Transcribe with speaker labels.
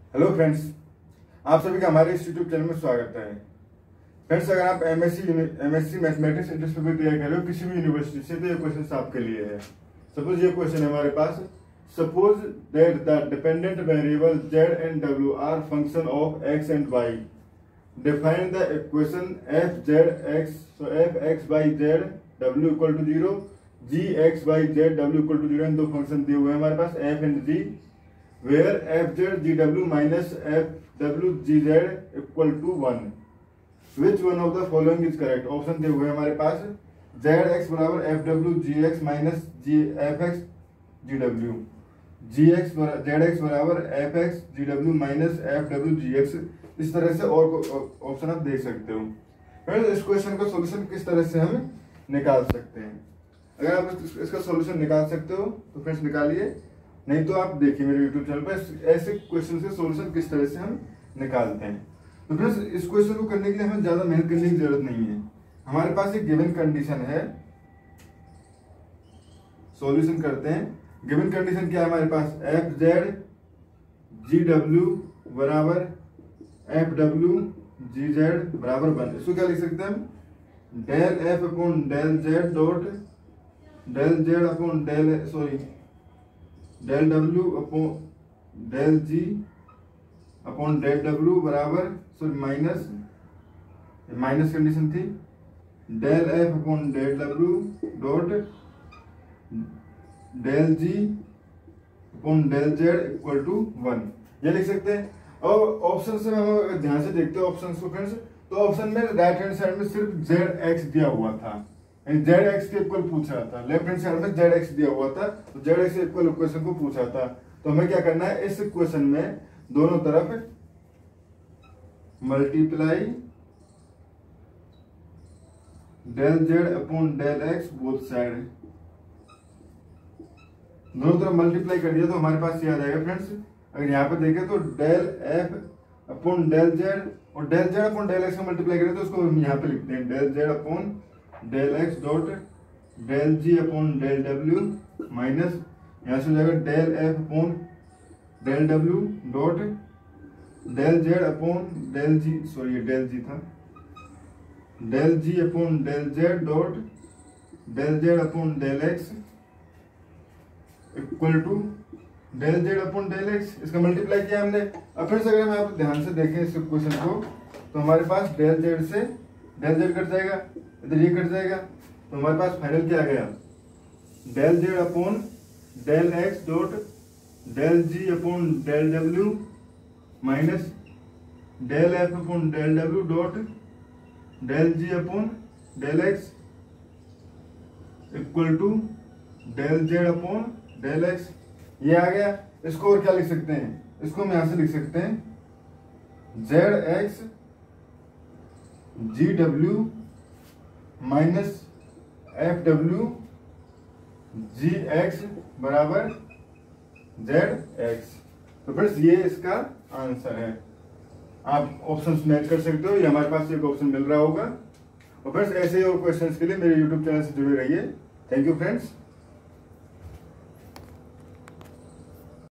Speaker 1: Hello friends, आप सभी का हमारे इस यूट्यूब चैनल में स्वागत है। फ्रेंड्स, अगर आप एमएससी मैथमेटिक्स इंट्रेंस पेपर तैयार कर रहे हो किसी भी यूनिवर्सिटी से, तो ये क्वेश्चन आपके लिए है। सपोज ये क्वेश्चन है हमारे पास, suppose that the dependent variable z and w are function of x and y। Define the equation f(x) by z w equal to 0, g(x) by z w equal to 0। इन दो function दिए हुए हैं हमारे पास f and g, where fz gw minus fw gz equal to 1। Which one of the following is correct? Option दिए हुए हैं हमारे पास, zx बराबर fw gx minus fx gw, zx बराबर fx gw minus fw gx। इस तरह से और ऑप्शन आप देख सकते हो। फ्रेंड्स, इस क्वेश्चन का सॉल्यूशन किस तरह से हम निकाल सकते हैं? अगर आप इसका सॉल्यूशन निकाल सकते हो तो फ्रेंड्स निकालिए, नहीं तो आप देखिए मेरे YouTube चैनल पर ऐसे क्वेश्चन के सॉल्यूशन किस तरह से हम निकालते हैं। तो फ्रेंड्स, इस क्वेश्चन को करने के लिए हमें ज्यादा मेहनत करने की जरूरत नहीं है। हमारे पास एक गिवन कंडीशन है, सॉल्यूशन करते हैं। गिवन कंडीशन क्या है हमारे पास? fz gw बराबर fw gz बराबर 1। इसको क्या लिख सकते हैं हम? Del f upon del z dot del z upon del w upon del g upon del w बराबर माइनस कंडीशन थी, del f upon del w dot del g upon del z equal to 1। ये लिख सकते हैं। और option से हम ध्यान से देखते हैं ऑप्शन को फ्रेंड्स, तो ऑप्शन में राइट हैंड साइड में सिर्फ zx दिया हुआ था, zx के इक्वल पूछ रहा था। लेफ्ट हैंड साइड में zx दिया हुआ था, तो zx के इक्वल इक्वेशन को पूछा था। तो हमें क्या करना है, इस इक्वेशन में दोनों तरफ multiply del z upon del x both side, दोनों तरफ मल्टीप्लाई कर दिया तो हमारे पास ये आ जाएगा फ्रेंड्स। अगर यहाँ पे देखें तो del f upon del z और del z upon del x का मल्टीप्लाई करें तो उसको हम यहाँ पे लिखते हैं del z upon del x dot del g upon del w minus यहाँ से हो जाएगा del f upon del w dot del z upon del g, sorry del g था, del g upon del z dot del z upon del x equal to del z upon del x। इसका multiply किया हमने। अब फिर से अगर हम आप ध्यान से देखें इस इक्वेशन को, तो हमारे पास डेल z से डेल z कट जाएगा, इधर ये कट जाएगा, तो हमारे पास फाइनल क्या आ गया? Del z upon del x dot del g upon del w minus del f upon del w dot del g upon del x equal to del z upon del x। ये आ गया। इसको और क्या लिख सकते हैं? इसको हम यहां से लिख सकते हैं zx gw minus fw gx बराबर zx। तो फ्रेंड्स, ये इसका आंसर है। आप ऑप्शंस मैच कर सकते हो, ये हमारे पास एक ऑप्शन मिल रहा होगा। और फ्रेंड्स, ऐसे और क्वेश्चंस के लिए मेरे YouTube चैनल से जुड़े रहिए। Thank you friends.